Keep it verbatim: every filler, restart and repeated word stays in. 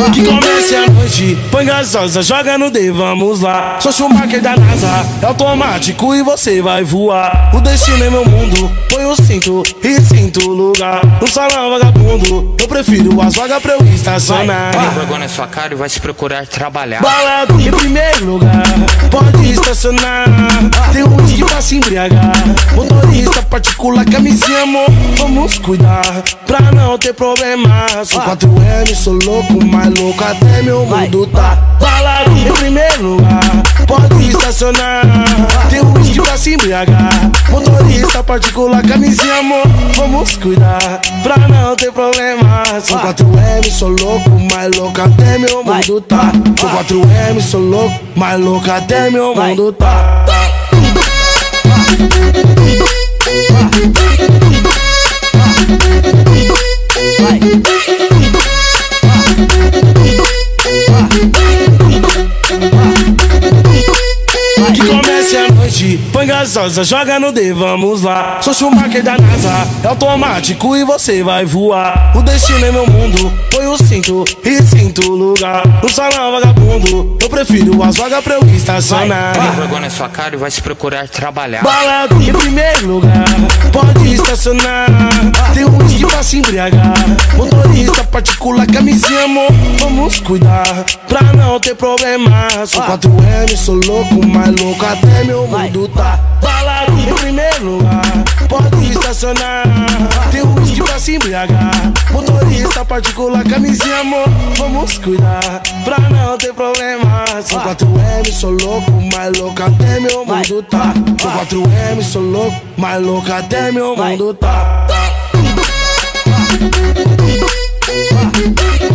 Que comece a noite, põe gasosa, joga no D, vamos lá. Sou Schumacher da NASA, é automático e você vai voar. O destino é meu mundo, põe o cinto e sinto o lugar. No salão vagabundo, eu prefiro as vagas pra eu estacionar. Tem vergonha na sua cara e vai se procurar trabalhar. Balado em primeiro lugar, pode estacionar. Tem um whisky pra se embriagar. Motorista particular, camisinha, amor, vamos cuidar pra não ter problema. Sou quatro M, sou louco, mais louco até meu mundo tá. Balado em primeiro lugar, pode estacionar. Tem um whisky pra se embriagar. Motorista particular, camisinha, amor, vamos cuidar pra não ter problema. Sou quatro M, sou louco, mais louco até meu mundo tá. Sou quatro M, sou louco, mais louco até meu mundo tá. Que comece a noite, põe gasosa, joga no D, vamos lá. Sou Schumacher da NASA, é automático e você vai voar. O destino é meu mundo, põe o cinto e sinto o lugar. No salão vagabundo, eu prefiro as vagas pra eu estacionar. Tem vergonha na sua cara e vai se procurar trabalhar. Balado em primeiro lugar, pode estacionar. Tem um whisky pra se embriagar. Motorista particular, camisinha, amor, vamos cuidar pra não ter problema. Sou quatro M, sou louco, mais louco até meu mundo tá. Balado em primeiro lugar, pode estacionar. Tem um whisky pra se embriagar. Motorista particular, camisinha, amor, vamos cuidar pra não ter problema. Sou quatro M, sou louco, mais louco até meu mundo tá. Sou quatro M, sou louco, mais louco até meu mundo tá.